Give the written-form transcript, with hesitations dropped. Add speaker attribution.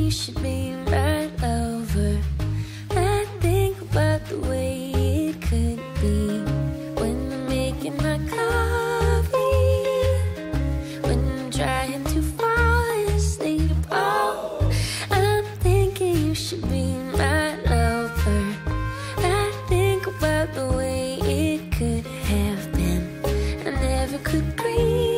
Speaker 1: you should be my lover. I think about the way it could be when I'm making my coffee, when I'm trying to fall asleep. Oh, I'm thinking you should be my lover. I think about the way it could have been. I never could breathe